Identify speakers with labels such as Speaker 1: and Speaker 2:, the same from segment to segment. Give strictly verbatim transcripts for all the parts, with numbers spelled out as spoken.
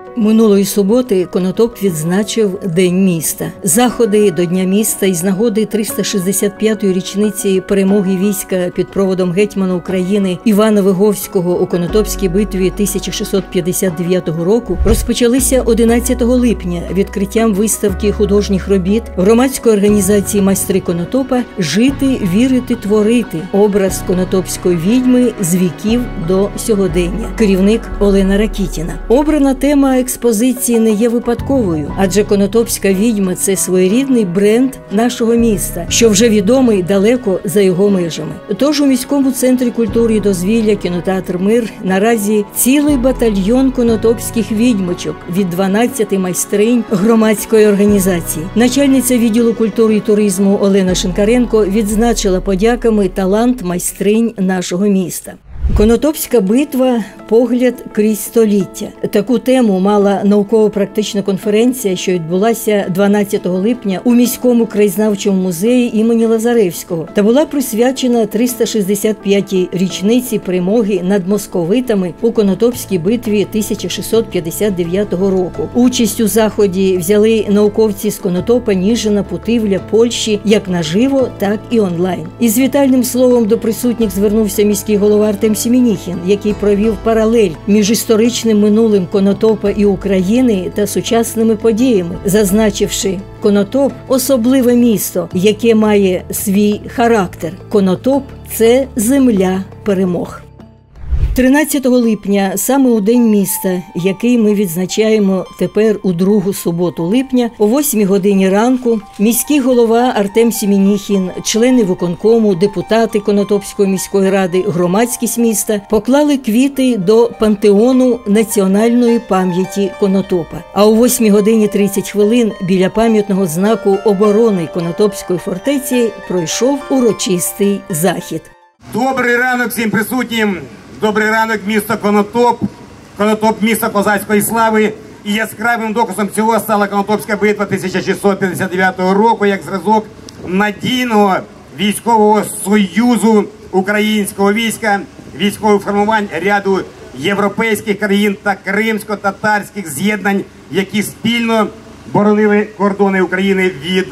Speaker 1: Минулої суботи Конотоп відзначив День міста. Заходи до Дня міста із нагоди триста шістдесят п'ятої річниці перемоги війська під проводом гетьмана України Івана Виговського у Конотопській битві тисяча шістсот п'ятдесят дев'ятого року розпочалися одинадцятого липня відкриттям виставки художніх робіт громадської організації «Майстри Конотопа» «Жити, вірити, творити. Образ конотопської відьми з віків до сьогодення». Керівник Олена Ракітіна. Обрана тема експозиції не є випадковою, адже конотопська відьма – це своєрідний бренд нашого міста, що вже відомий далеко за його межами. Тож у міському центрі культури і дозвілля кінотеатр «Мир» наразі цілий батальйон конотопських відьмочок від дванадцяти майстринь громадської організації. Начальниця відділу культури і туризму Олена Шинкаренко відзначила подяками талант майстринь нашого міста. Конотопська битва – погляд крізь століття. Таку тему мала науково-практична конференція, що відбулася дванадцятого липня у міському краєзнавчому музеї імені Лазаревського та була присвячена триста шістдесят п'ятій річниці перемоги над московитами у Конотопській битві тисяча шістсот п'ятдесят дев'ятого року. Участь у заході взяли науковці з Конотопа, Ніжина, Путивля, Польщі як наживо, так і онлайн. Із вітальним словом до присутніх звернувся міський голова Артем Семеніхін, який провів паралель між історичним минулим Конотопа і України та сучасними подіями, зазначивши: Конотоп – особливе місто, яке має свій характер. Конотоп – це земля перемог. тринадцятого липня, саме у День міста, який ми відзначаємо тепер у другу суботу липня, о восьмій годині ранку, міський голова Артем Семеніхін, члени виконкому, депутати Конотопської міської ради, громадськість міста поклали квіти до пантеону національної пам'яті Конотопа. А о восьмій годині тридцять хвилин біля пам'ятного знаку оборони Конотопської фортеці пройшов урочистий захід.
Speaker 2: Добрий ранок всім присутнім! Добрий ранок, місто Конотоп, Конотоп – місто козацької слави. І яскравим доказом цього стала Конотопська битва тисяча шістсот п'ятдесят дев'ятого року як зразок надійного військового союзу українського війська, військових формувань ряду європейських країн та кримсько-татарських з'єднань, які спільно боронили кордони України від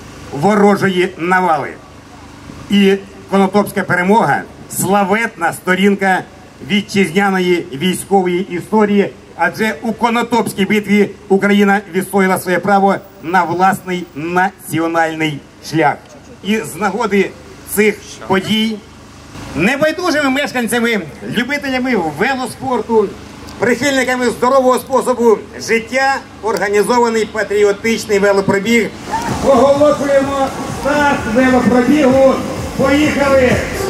Speaker 2: ворожої навали. І Конотопська перемога – славетна сторінка вітчизняної військової історії, адже у Конотопській битві Україна відстояла своє право на власний національний шлях. І з нагоди цих подій небайдужими мешканцями, любителями велоспорту, прихильниками здорового способу життя організований патріотичний велопробіг. Оголошуємо старт велопробігу. Поїхали!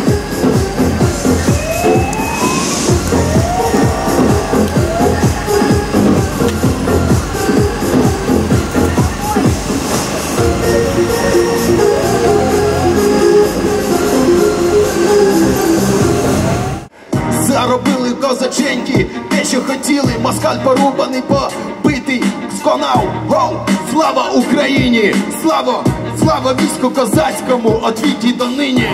Speaker 3: Заробили козаченьки те, що хотіли, москаль порубаний, побитий, сконав, гоу! Слава Україні! Слава! Слава війську козацькому, от віки до нині!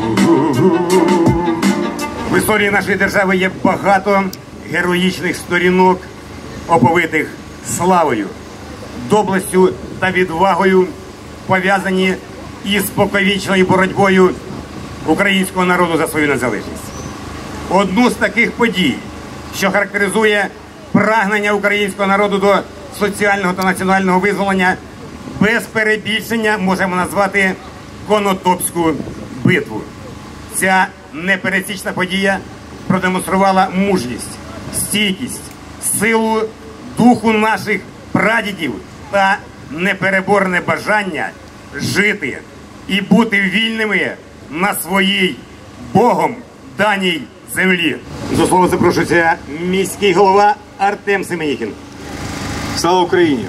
Speaker 2: В історії нашої держави є багато героїчних сторінок, оповитих славою, доблестю та відвагою, пов'язані із споконвічною боротьбою українського народу за свою незалежність. Одну з таких подій, що характеризує прагнення українського народу до соціального та національного визволення, без перебільшення можемо назвати Конотопську битву. Ця непересічна подія продемонструвала мужність, стійкість, силу духу наших прадідів та непереборне бажання жити і бути вільними на своїй Богом даній землі. До слова запрошується міський голова Артем Семеніхін.
Speaker 4: Слава Україні!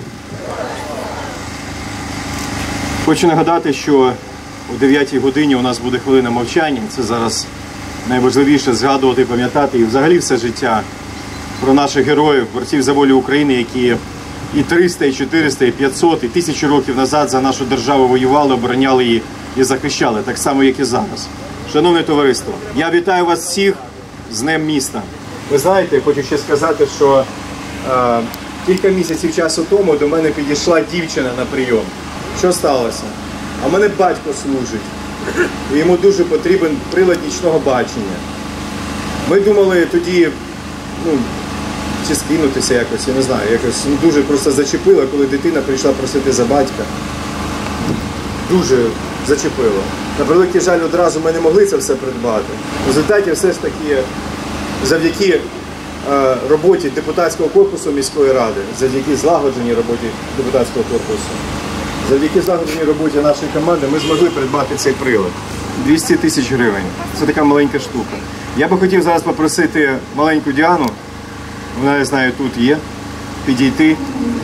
Speaker 4: Хочу нагадати, що о дев'ятій годині у нас буде хвилина мовчання. Це зараз найважливіше згадувати і пам'ятати і взагалі все життя про наших героїв, борців за волю України, які і триста, і чотириста, і п'ятсот, і тисячу років назад за нашу державу воювали, обороняли її і захищали, так само, як і зараз. Шановне товариство, я вітаю вас всіх з Днем міста. Ви знаєте, хочу ще сказати, що е, Кілька місяців часу тому до мене підійшла дівчина на прийом. Що сталося? А в мене батько служить. І йому дуже потрібен прилад нічного бачення. Ми думали тоді, ну, чи скинутися якось, я не знаю, якось ну, дуже просто зачепило, коли дитина прийшла просити за батька. Дуже зачепило. На превеликий жаль, одразу ми не могли це все придбати. В результаті все ж таки завдяки е, роботі депутатського корпусу міської ради, завдяки злагодженій роботі депутатського корпусу, завдяки злагодженій роботі нашої команди ми змогли придбати цей прилад. двісті тисяч гривень. Це така маленька штука. Я би хотів зараз попросити маленьку Діану, вона, я знаю, тут є, підійти.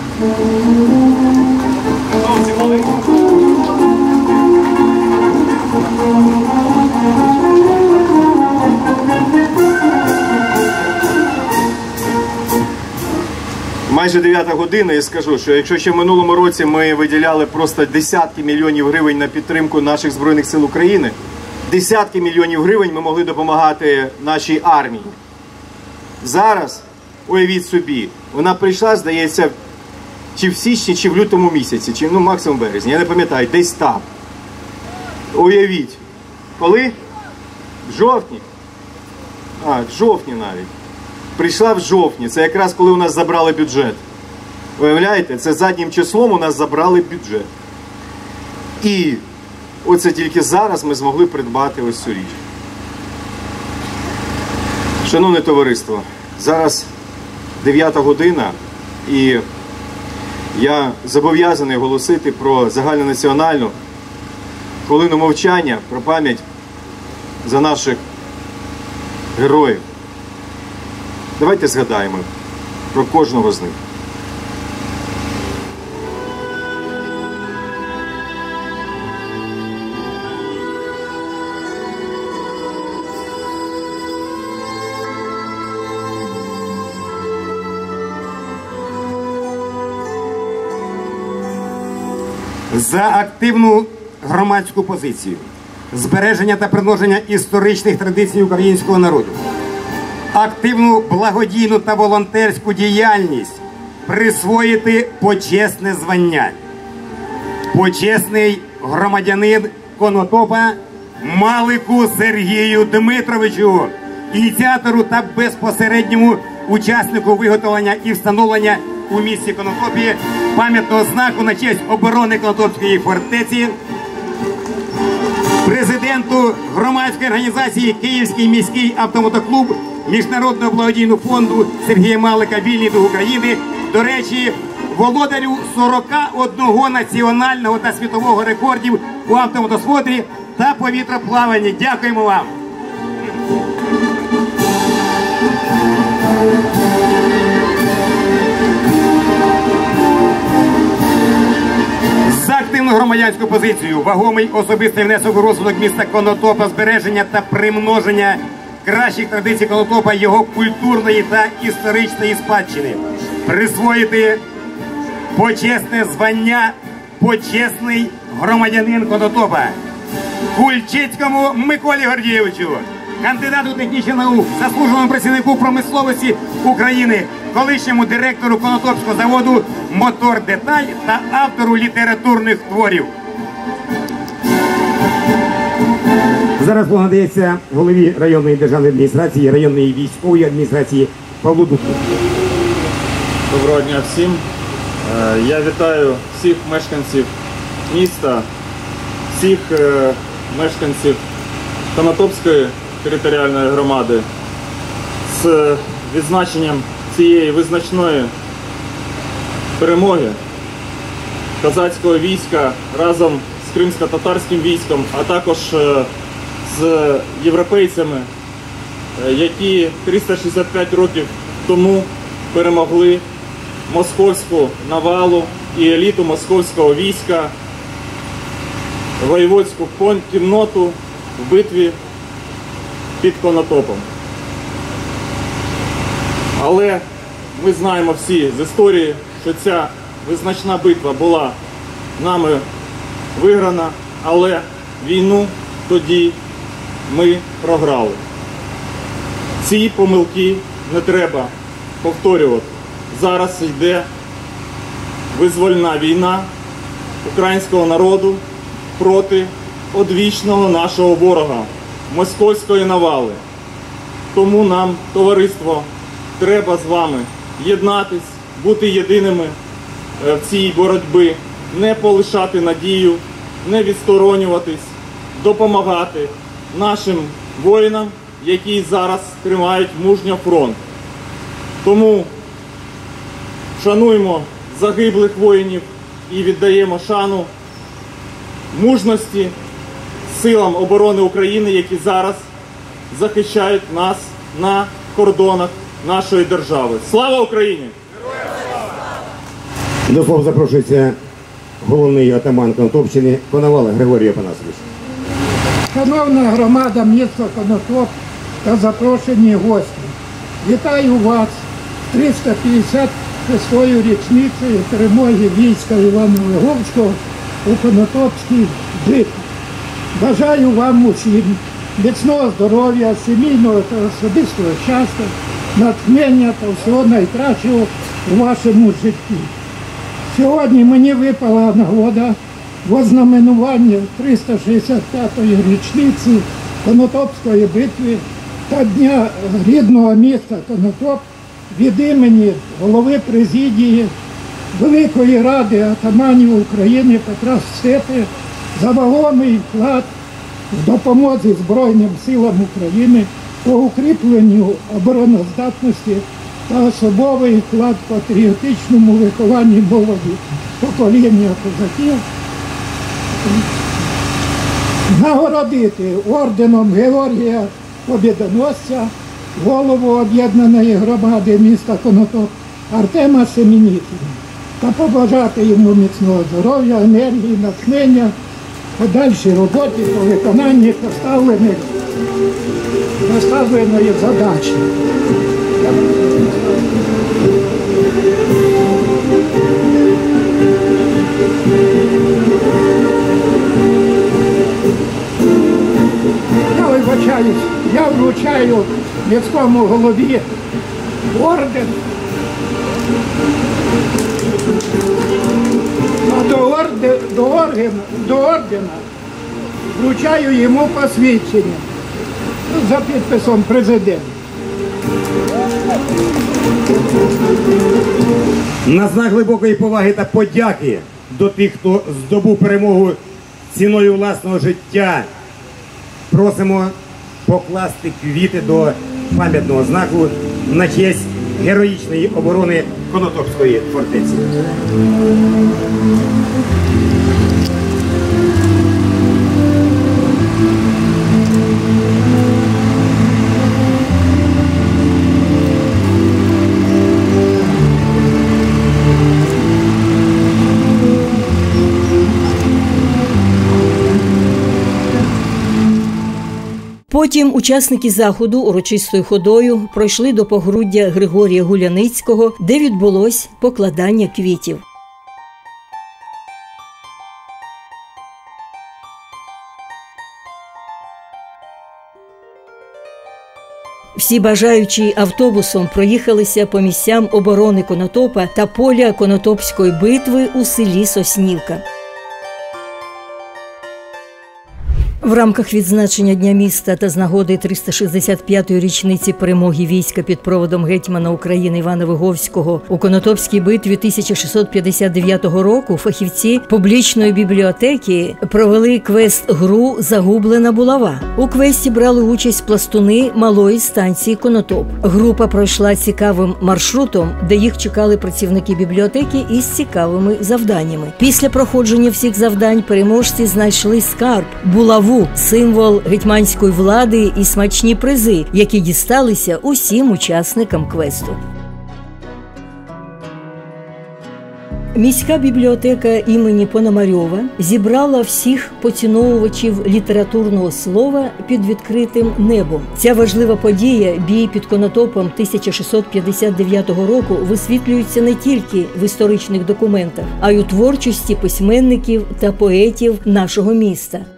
Speaker 4: Майже дев'ята година, я скажу, що якщо ще в минулому році ми виділяли просто десятки мільйонів гривень на підтримку наших Збройних сил України, десятки мільйонів гривень ми могли допомагати нашій армії. Зараз, уявіть собі, вона прийшла, здається, чи в січні, чи в лютому місяці, чи ну, максимум в березні, я не пам'ятаю, десь там. Уявіть, коли? В жовтні? А, в жовтні навіть. Прийшла в жовтні, це якраз коли у нас забрали бюджет. Уявляєте, це заднім числом у нас забрали бюджет. І оце тільки зараз ми змогли придбати ось цю річ. Шановне товариство, зараз дев'ята година, і я зобов'язаний оголосити про загальнонаціональну хвилину мовчання, про пам'ять за наших героїв. Давайте згадаємо про кожного з них.
Speaker 2: За активну громадську позицію, збереження та примноження історичних традицій українського народу, активну благодійну та волонтерську діяльність, присвоїти почесне звання. Почесний громадянин Конотопа Малику Сергію Дмитровичу, ініціатору та безпосередньому учаснику виготовлення і встановлення у місті Конотопі пам'ятного знаку на честь оборони Конотопської фортеці, президенту громадської організації Київський міський автомотоклуб Міжнародного благодійного фонду Сергія Малика «Вільний дух України», до речі, володарю сорока одного національного та світового рекордів у автомотоспорті та повітроплаванні. Дякуємо вам! За активну громадянську позицію, вагомий особистий внесок у розвиток міста Конотопа, збереження та примноження кращих традицій Конотопа, його культурної та історичної спадщини. Присвоїти почесне звання «Почесний громадянин Конотопа» Кульчицькому Миколі Гордійовичу, кандидату технічних наук, заслуженому працівнику промисловості України, колишньому директору Конотопського заводу «Мотор Деталь» та автору літературних творів. Зараз слово надається голові районної державної адміністрації, районної військової адміністрації Павлу Духу.
Speaker 5: Доброго дня всім. Я вітаю всіх мешканців міста, всіх мешканців Конотопської територіальної громади з відзначенням цієї визначної перемоги козацького війська разом з кримсько-татарським військом, а також з європейцями, які триста шістдесят п'ять років тому перемогли московську навалу і еліту московського війська, воєводську кінноту в битві під Конотопом. Але ми знаємо всі з історії, що ця визначна битва була нами виграна, але війну тоді ми програли. Ці помилки не треба повторювати. Зараз йде визвольна війна українського народу проти одвічного нашого ворога – московської навали. Тому нам, товариство, треба з вами єднатись, бути єдиними в цій боротьбі, не полишати надію, не відсторонюватись, допомагати нашим воїнам, які зараз тримають мужньо фронт. Тому шануємо загиблих воїнів і віддаємо шану мужності силам оборони України, які зараз захищають нас на кордонах нашої держави. Слава Україні!
Speaker 2: До слова запрошується головний атаман Конотопщини Коновалов Григорій Опанасович.
Speaker 6: Шановна громада міста Конотоп та запрошені гості, вітаю вас з триста п'ятдесят шостою річницею перемоги війська Івана Виговського у Конотопській битві. Бажаю вам усім міцного здоров'я, сімейного та особистого щастя, натхнення та всього найкращого у вашому житті. Сьогодні мені випала нагода в ознаменуванні триста шістдесят п'ятої річниці Конотопської битви та Дня рідного міста Конотоп від імені голови президії Великої Ради атаманів України Петра Степи за вагомий вклад в допомозі Збройним силам України по укріпленню обороноздатності та особовий вклад в патріотичному вихованні молоді покоління козаків нагородити орденом Георгія Побєдоносця голову об'єднаної громади міста Конотоп Артема Семенихіна та побажати йому міцного здоров'я, енергії, натхнення в подальшій роботі по виконанні поставлених, поставленої задачі. Я вибачаюсь, я вручаю міському голові орден, а до ордена, до ордена, до ордена вручаю йому посвідчення за підписом президента.
Speaker 2: На знак глибокої поваги та подяки до тих, хто здобув перемогу ціною власного життя, просимо покласти квіти до пам'ятного знаку на честь героїчної оборони Конотопської фортеці.
Speaker 1: Потім учасники заходу урочистою ходою пройшли до погруддя Григорія Гуляницького, де відбулось покладання квітів. Всі бажаючі автобусом проїхалися по місцям оборони Конотопа та поля Конотопської битви у селі Соснівка. В рамках відзначення Дня міста та з нагоди триста шістдесят п'ятої річниці перемоги війська під проводом гетьмана України Івана Виговського у Конотопській битві тисяча шістсот п'ятдесят дев'ятого року фахівці публічної бібліотеки провели квест-гру «Загублена булава». У квесті брали участь пластуни малої станції Конотоп. Група пройшла цікавим маршрутом, де їх чекали працівники бібліотеки із цікавими завданнями. Після проходження всіх завдань переможці знайшли скарб – булаву, символ гетьманської влади і смачні призи, які дісталися усім учасникам квесту. Міська бібліотека імені Пономарьова зібрала всіх поціновувачів літературного слова під відкритим небом. Ця важлива подія, бій під Конотопом тисяча шістсот п'ятдесят дев'ятого року, висвітлюється не тільки в історичних документах, а й у творчості письменників та поетів нашого міста.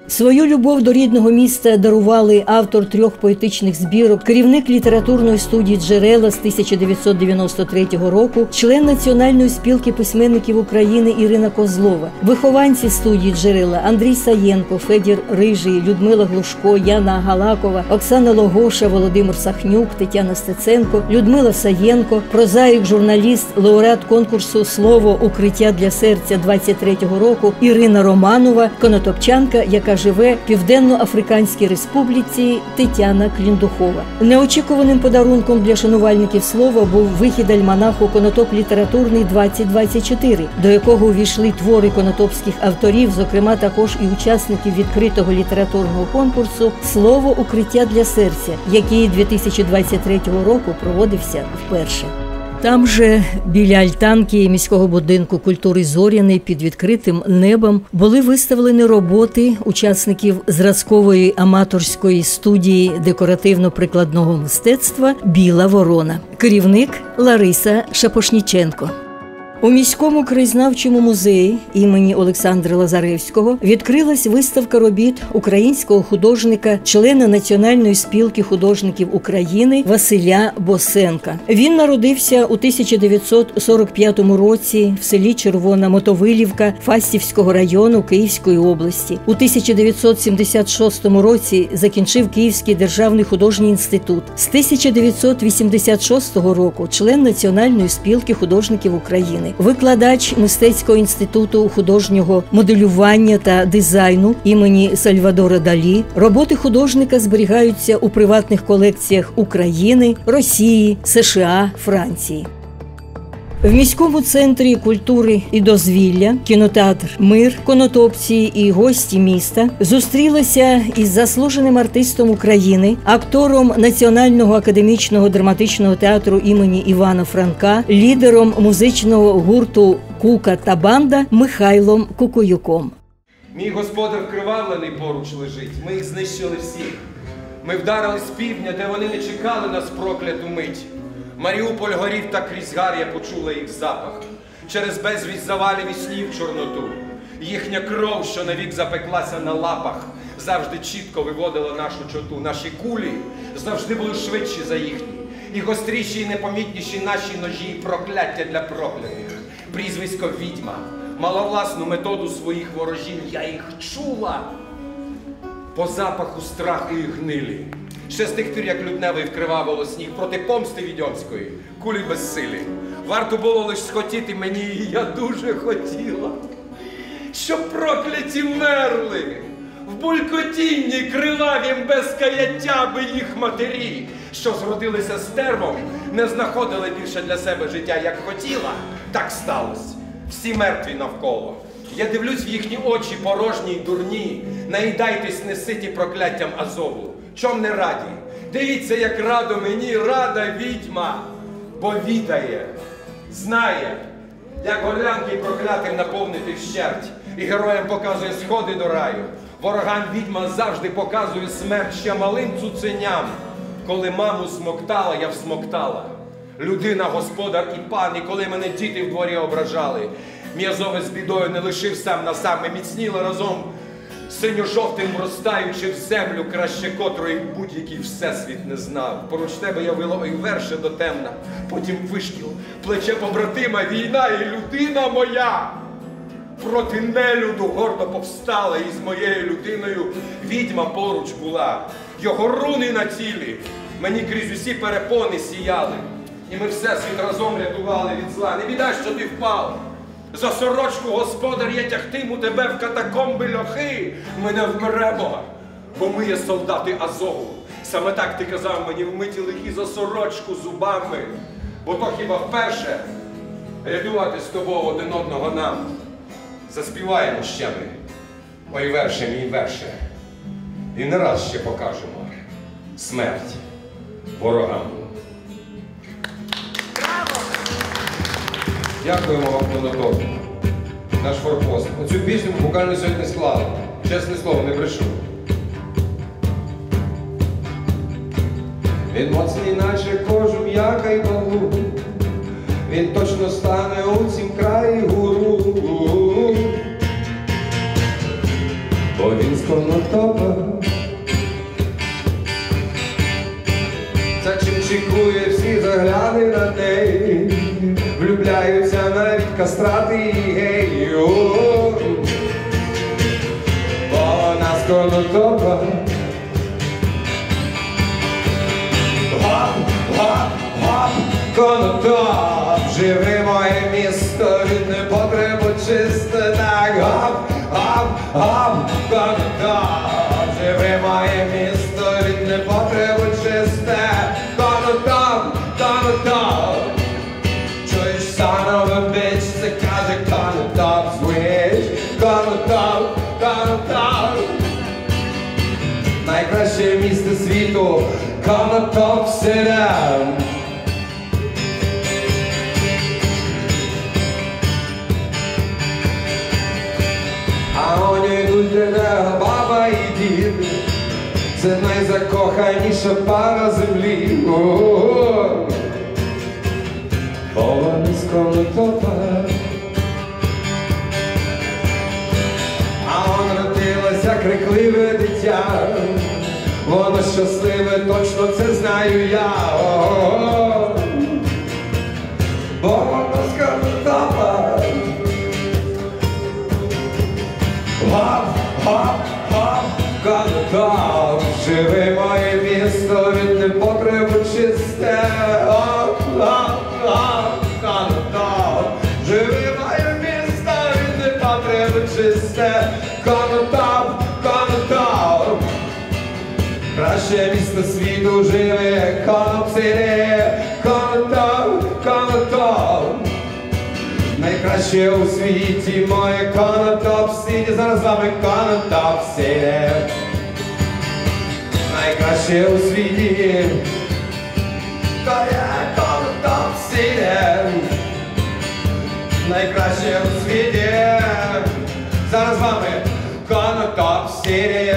Speaker 1: Свою любов до рідного міста дарували автор трьох поетичних збірок, керівник літературної студії «Джерела» з тисяча дев'ятсот дев'яносто третього року, член Національної спілки письменників України Ірина Козлова, вихованці студії «Джерела» Андрій Саєнко, Федір Рижий, Людмила Глушко, Яна Галакова, Оксана Логоша, Володимир Сахнюк, Тетяна Стеценко, Людмила Саєнко, прозаїк, журналіст, лауреат конкурсу «Слово. Укриття для серця» двадцять третього року Ірина Романова, конотопчанка, яка живе в Південно-Африканській Республіці Тетяна Кліндухова. Неочікуваним подарунком для шанувальників слова був вихід альманаху «Конотоп літературний двадцять двадцять чотири», до якого увійшли твори конотопських авторів, зокрема також і учасників відкритого літературного конкурсу «Слово. Укриття для серця», який дві тисячі двадцять третього року проводився вперше. Там же, біля альтанки міського будинку культури «Зоряний» під відкритим небом були виставлені роботи учасників зразкової аматорської студії декоративно-прикладного мистецтва «Біла ворона». Керівник Лариса Шапошніченко. У міському краєзнавчому музеї імені Олександра Лазаревського відкрилась виставка робіт українського художника, члена Національної спілки художників України Василя Босенка. Він народився у тисяча дев'ятсот сорок п'ятому році в селі Червона Мотовилівка Фастівського району Київської області. У тисяча дев'ятсот сімдесят шостому році закінчив Київський державний художній інститут. З тисяча дев'ятсот вісімдесят шостого року член Національної спілки художників України. Викладач Мистецького інституту художнього моделювання та дизайну імені Сальвадора Далі. Роботи художника зберігаються у приватних колекціях України, Росії, США, Франції. В міському центрі культури і дозвілля кінотеатр «Мир», конотопці і гості міста зустрілися із заслуженим артистом України, актором Національного академічного драматичного театру імені Івана Франка, лідером музичного гурту «Кука та банда» Михайлом Кукуюком.
Speaker 7: Мій господар вкривавлений поруч лежить, ми їх знищили всіх. Ми вдарили з півдня, де вони не чекали нас прокляту мить. Маріуполь горів, та крізь гар я почула їх запах. Через безвість завалів і снів чорноту. Їхня кров, що навік запеклася на лапах, завжди чітко виводила нашу чоту. Наші кулі завжди були швидші за їхні. І гостріші, і непомітніші наші ножі, і прокляття для проклятих. Прізвисько відьма мала власну методу своїх ворожінь. Я їх чула по запаху страху і гнилі. Ще з тих пір, як лютневий вкривавило сніг проти помсти відьомської, кулі безсилі. Варто було лиш схотіти мені, і я дуже хотіла, щоб прокляті мерли в булькотінні кривавім без каяття би їх матері, що зродилися стервом, не знаходили більше для себе життя, як хотіла, так сталося. Всі мертві навколо. Я дивлюсь в їхні очі порожні й дурні, наїдайтесь неситі прокляттям Азову. Чом не раді? Дивіться, як радо мені, рада відьма, бо відає, знає, як горлянки проклятим наповнити вщерть, і героям показує сходи до раю. Ворогам відьма завжди показує смерть ще малим цуценям. Коли маму смоктала, я всмоктала. Людина, господар і пан, і коли мене діти в дворі ображали, м'язове з бідою не лишив сам на сам, ми міцніли разом, синьо-жовтим вростаючи в землю, краще котрої будь-який всесвіт не знав. Поруч тебе я вила ой верше до темна, потім вишкіл, плече побратима, війна і людина моя. Проти нелюду гордо повстала, і з моєю людиною відьма поруч була. Його руни на тілі мені крізь усі перепони сіяли. І ми всесвіт разом рятували від зла. Не біда, що ти впав. За сорочку, господар, я тягтиму тебе в катакомби льохи. Ми не вмремо, бо ми є солдати Азову. Саме так ти казав мені вмиті лихі за сорочку зубами. Бо то хіба вперше рятувати з тобою один одного нам. Заспіваємо ще ми. Ой, верше, мій верше. І не раз ще покажемо смерть ворогам. Дякуємо вам, Конотоп, наш форпост. Оцю пісню буквально сьогодні склали. Чесне слово, не брешу. Він моцний, наче кожу м'яка й балу. Він точно стане у цім краї гуру. Бо він з Конотопа гляне на неї, влюбляються навіть кастрати і геї. Бо вона з Конотопа. Гоп, гоп, гоп, Конотоп, живи моє місто, від непотребу чисте. Так, гоп, гоп, гоп, Конотоп, живи моє місто, від непотребу чисте. Конотоп, Конотоп, чуєш, son of a bitch, це каже Конотоп Switch. Конотоп, Конотоп, найкраще місто світу, Конотоп City. А вони йдуть для нього баба і дід, це найзакоханіша пара землі. Бо вони з Конотопа. А он родилося крикливе дитя, воно щасливе, точно це знаю я. Бо воно з Конотопа. Гоп, гоп, гоп, Конотоп, живи моє місто, від непотребу чисте. Гоп, гоп, гоп, Конотоп, живи моє місто, від непотребу чисте. Конотоп, Конотоп, краще місто світу живе, Конотоп City. Конотоп, Конотоп, найкраще у світі моє Конотоп City. Зараз з вами Конотоп City. Найкраще у світі, то є Конотоп City. Найкраще у світі. Зараз з вами Конотоп City.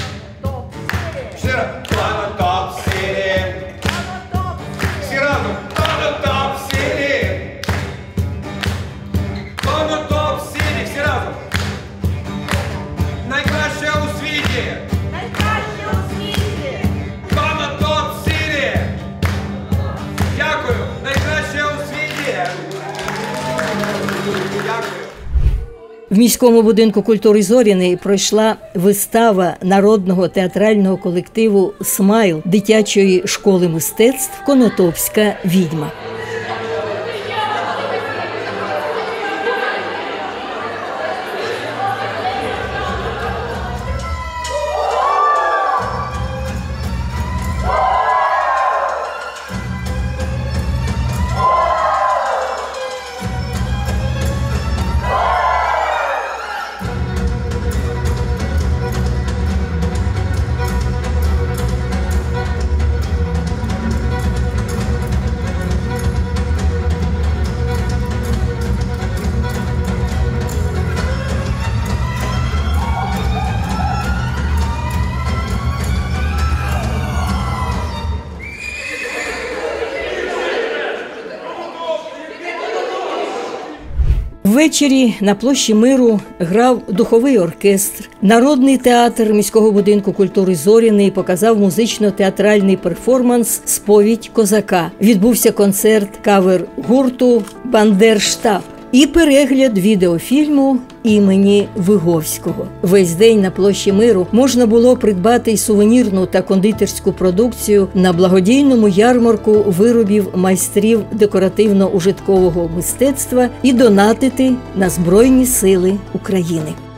Speaker 7: Ще раз. Конотоп City. Всі разом. Конотоп City. Конотоп City, всі разом. Найкраще у світі.
Speaker 8: Найкраще у світі.
Speaker 7: Конотоп City. Дякую. Найкраще у світі. Дякую.
Speaker 1: В міському будинку культури Зоряний пройшла вистава народного театрального колективу «Смайл» дитячої школи мистецтв «Конотопська відьма». Ввечері на площі Миру грав духовий оркестр. Народний театр міського будинку культури Зоряний показав музично-театральний перформанс «Сповідь козака». Відбувся концерт кавер-гурту «Бандерштаб» і перегляд відеофільму імені Виговського. Весь день на площі Миру можна було придбати й сувенірну та кондитерську продукцію на благодійному ярмарку виробів майстрів декоративно-ужиткового мистецтва і донатити на Збройні сили України.